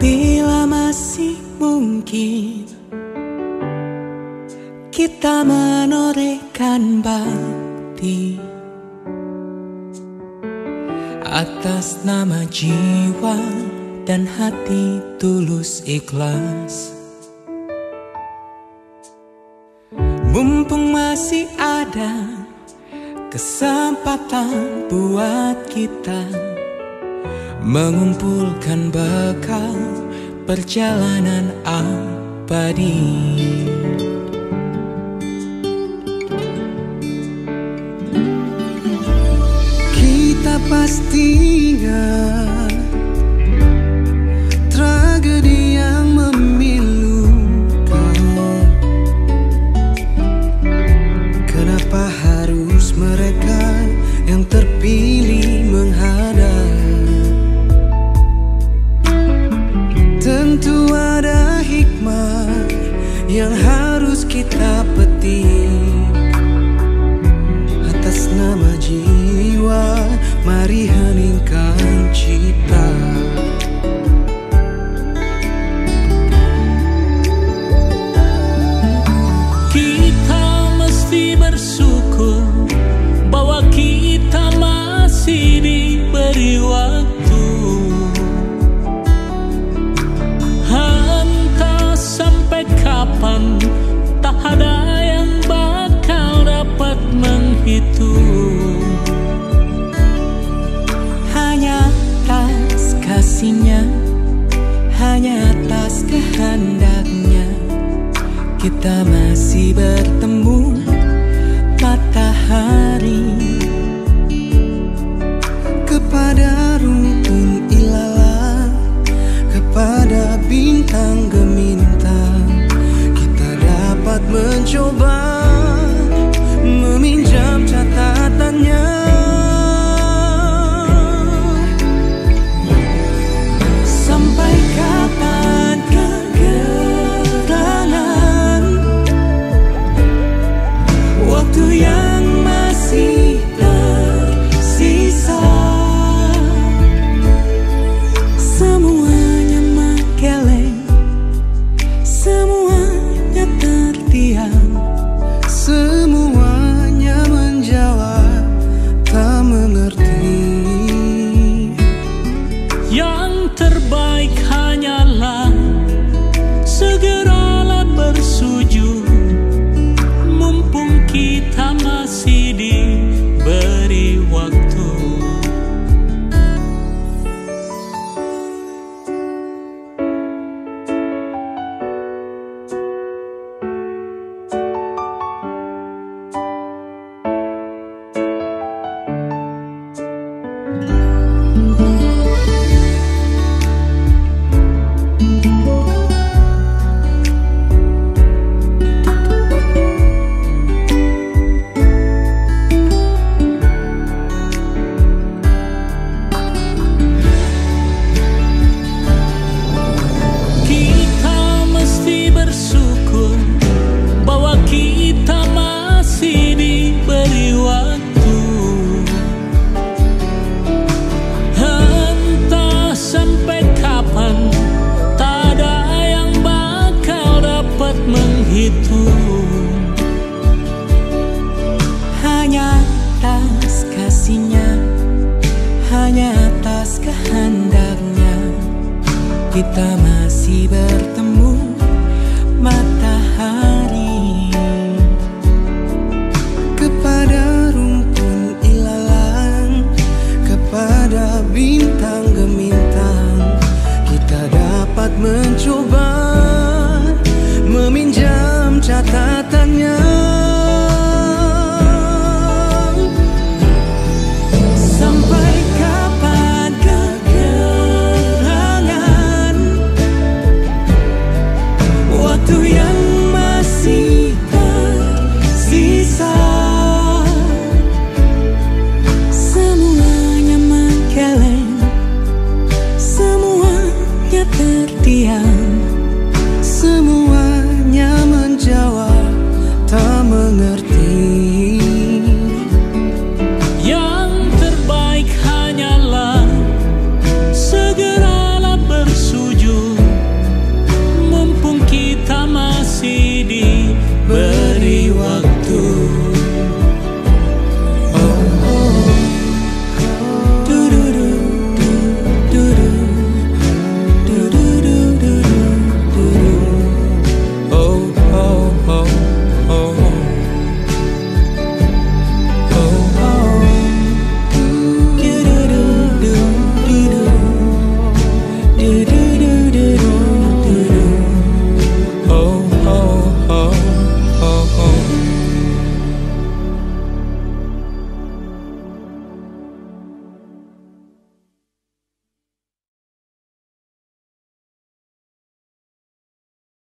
Bila masih mungkin kita menorehkan bakti atas nama jiwa dan hati tulus ikhlas. Mumpung masih ada kesempatan buat kita mengumpulkan bekal perjalanan abadi. Kita pasti ingat tragedi yang memilukan. Kenapa harus mereka yang terpilih menghadap? Tentu ada hikmah yang harus kita petik. Atas nama jiwa, mari heningkan cita. Kita mesti bersyukur bahwa kita masih diberi waktu. Entah sampai kapan, tak ada yang bakal dapat menghitung. Hanya atas kasihnya, hanya atas kehendaknya, kita masih bertemu matahari. Kepada rumpun ilalang, kepada bintang gemintang, kita dapat mencoba meminjam catatannya. Sampai kapan kegerangan waktu yang masih tersisa? Semuanya menggeleng, semuanya terdiam, semuanya menjawab tak mengerti. Yang terbaik hanyalah segeralah bersujud, mumpung kita masih diberi waktu. Kita masih diberi waktu. Entah sampai kapan, tak ada yang bakal dapat menghitung. Hanya atas kasihnya, hanya atas kehendaknya, kita masih bertemu matahari. Kepada rumpun ilalang, kepada bintang gemintang, kita dapat mencoba meminjam catatannya. Sampai kapan kegerangan waktu yang masih tersisa? Semuanya menggeleng, semuanya terdiam,